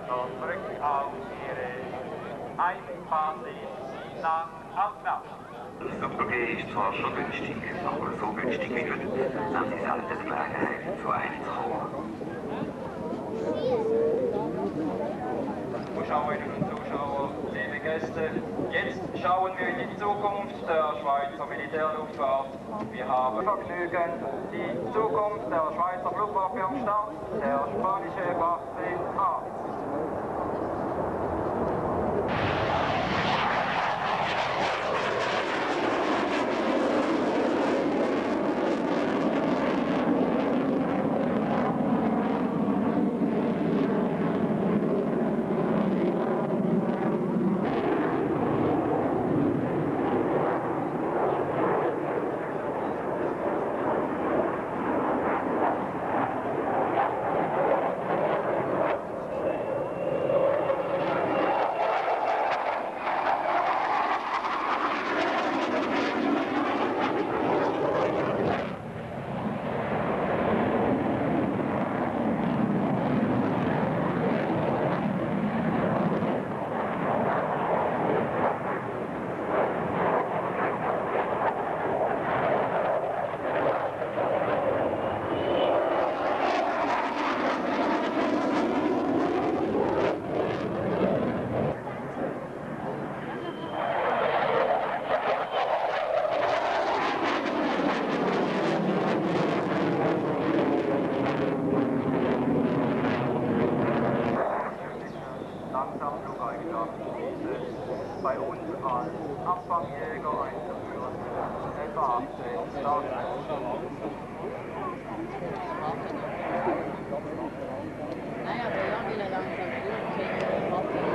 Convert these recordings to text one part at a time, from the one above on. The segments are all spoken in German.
noch zurück auf Ihre Einfahrtsitz nach Altnau. Das Superg ist zwar schon günstig, aber so günstig wie heute haben Sie selten die Gelegenheit, zu einem zu kommen. Zuschauerinnen und Zuschauer, liebe Gäste, jetzt schauen wir in die Zukunft der Schweizer Militärluftfahrt. Wir haben Vergnügen, die Zukunft der Schweizer Flugwaffe am Start, der spanische F-18A. Bei uns als Abfangjäger einzuführen. F-18 Start. Naja, aber ja, will er langsam führen.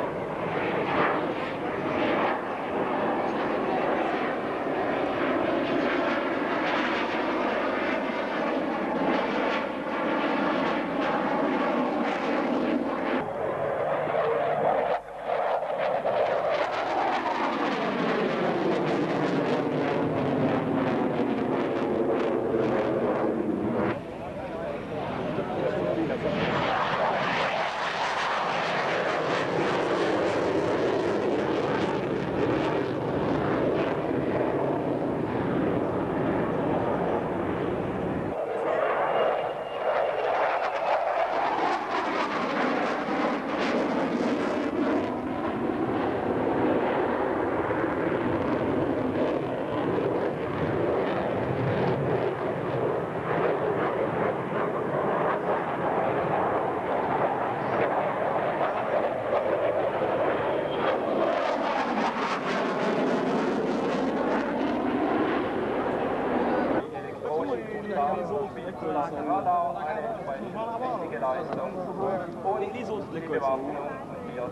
Radar, eine wichtige Leistung. Und die Bewaffnung wird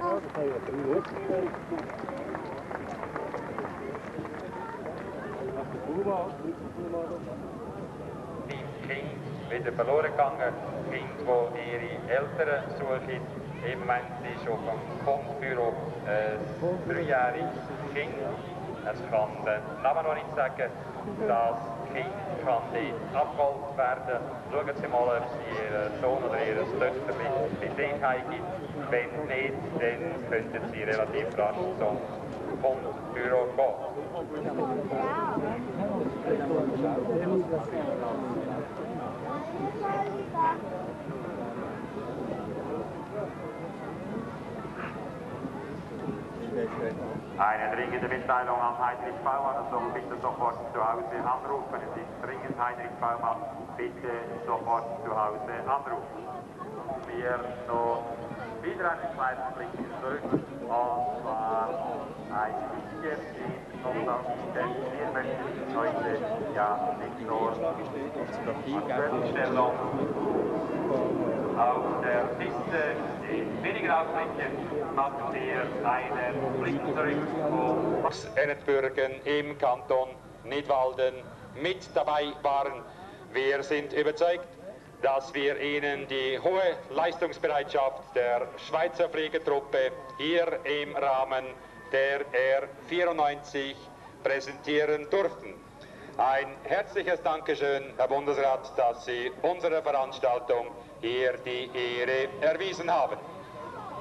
Kind wieder verloren gegangen, Kind, die ihre Eltern suchen. Im Moment ist auf dem Fundbüro ein 3-jähriges Kind. Es kann den Namen noch nicht sagen. Das Kind kann dort abgeholt werden. Schauen Sie mal, ob Sie Ihren Sohn oder Ihr Töchterchen bei Sicherheit gibt. Wenn nicht, dann könnten Sie relativ rasch zum Fundbüro gehen. Eine dringende Mitteilung an Heinrich Baumann, also bitte sofort zu Hause anrufen. Es ist dringend, Heinrich Baumann, bitte sofort zu Hause anrufen. Wir noch wieder einen kleinen Blick zurück, und zwar ein wichtiges denn wir möchten heute ja nicht nur die Stellung auf der Piste in weniger Augenblicken machen wir einen Blick zurück. Ennetbürgen im Kanton Nidwalden mit dabei waren. Wir sind überzeugt, dass wir Ihnen die hohe Leistungsbereitschaft der Schweizer Fliegertruppe hier im Rahmen der R94 präsentieren durften. Ein herzliches Dankeschön, Herr Bundesrat, dass Sie unserer Veranstaltung hier die Ehre erwiesen haben.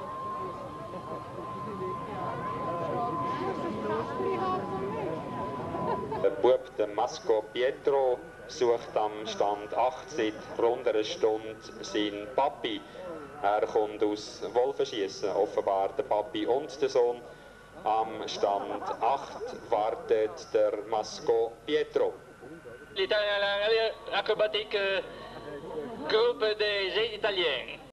der Bub, der Masco Pietro, sucht am Stand 8 seit rund einer Stunde seinen Papi. Er kommt aus Wolfenschiessen, offenbar der Papi und der Sohn. Am Stand 8 wartet der Masco Pietro. L'Italia acrobatique groupe des Italiens.